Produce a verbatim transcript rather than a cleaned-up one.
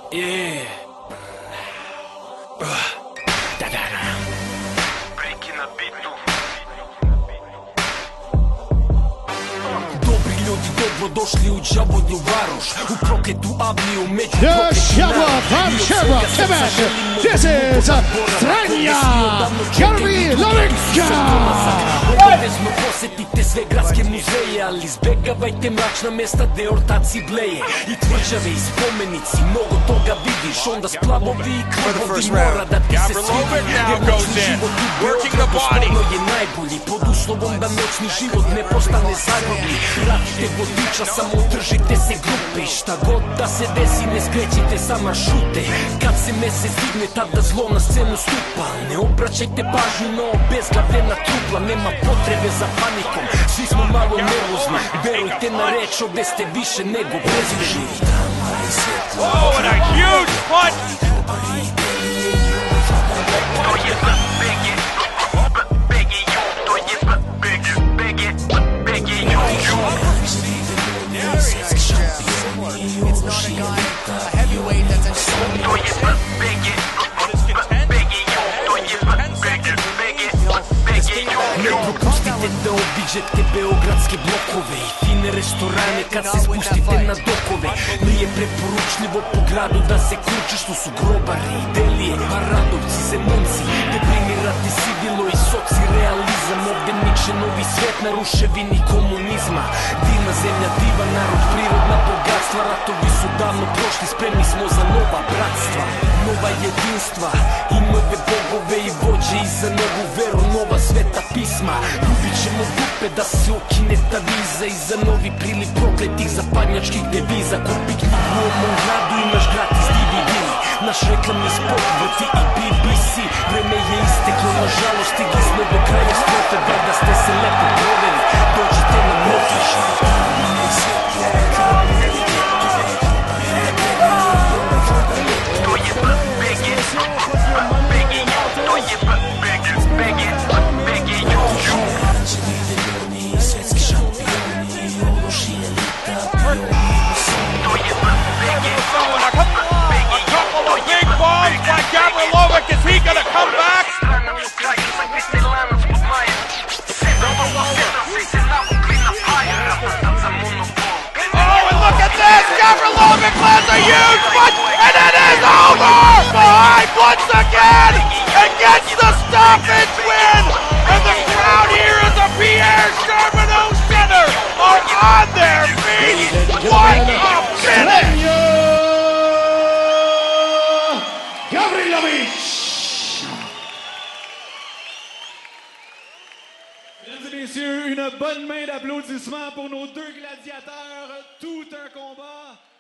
Yeah. Breaking a beat. Dobri ljudi, dobrodošli u Đavolju varoš, u prokletu avliju među prokletima. This is Strahinja Gavrilovic. Obavezno posetite sve gradske muzeje, ali izbegavajte mračna mesta gde ortaci bleje. I tvrđave i spomenici, mnogo toga vidiš, onda splavovi i krvovi mora da ti se svidi. Jer noćni život u Beogradu stvarno je najbolji, pod uslovom da noćni život ne postane zagrobni. Pratite vodiča, samo držite se grupe, šta god da se desi ne skrećite sa maršrute. Kad se mesec digne tada zlo na scenu stupa, ne obraćajte pažnju na obezglavljena trupla. Nema potrebe za panikom, svi smo malo nervozni, verujte na reč, ovde ste više nego bezbrižni. Oh, and a huge punch! Ne propustite da obiđete beogradske blokove i fine restorane kad se spustite na dokove. Nije preporučljivo po gradu da se kurče, što su grobari, Delije, Paradovci, Zemunci. Deprimirati sidilo i soci realizam, ovde niče novi svet na ruševini komunizma. Divna zemlja, divan narod, prirodna bogatstva, ratovi su davno prošli, spremni smo za nova bratstva, nova jedinstva i nove bogove i vođe i za novu veru, nova sveta pisma. Ljubit ćemo dupe da se okine ta viza i za novi priliv prokletih zapadnjačkih deviza. Kupi knjigu o mom gradu, imaš gratis D V D, naš reklamni spot vrti i B B C. Vreme je isteklo, nažalost stigli smo do kraja spota, da ste se lepo proveli, dođite na motiš. Gavrilovic, is he gonna come back? Oh, and look at this! Gavrilovic lands a huge punch, and it is over! Behind once again, and gets the stoppage win! And the crowd here in the Pierre Charbonneau Center are on their feet! What a finish! Gavrilovic. Mesdames et messieurs, une bonne main d'applaudissements pour nos deux gladiateurs. Tout un combat.